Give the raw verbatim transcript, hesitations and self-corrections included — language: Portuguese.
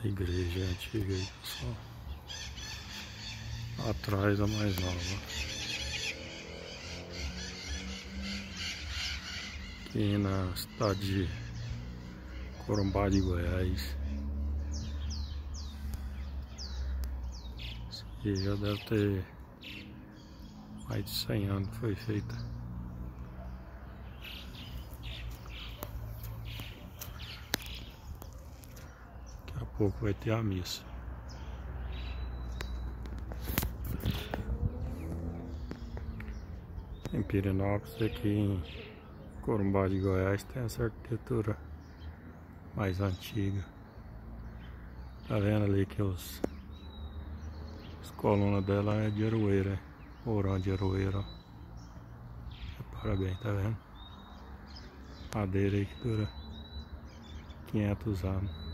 A igreja antiga aí, pessoal. Atrás a mais nova. Aqui na cidade de Corumbá de Goiás. Isso aqui já deve ter mais de cem anos que foi feita. Daqui a pouco vai ter a missa. Em Pirenópolis, aqui em Corumbá de Goiás, tem essa arquitetura mais antiga. Tá vendo ali que os as colunas dela é de aroeira, ourão de aroeira, ó. Parabéns, tá vendo? Madeira aí que dura quinhentos anos.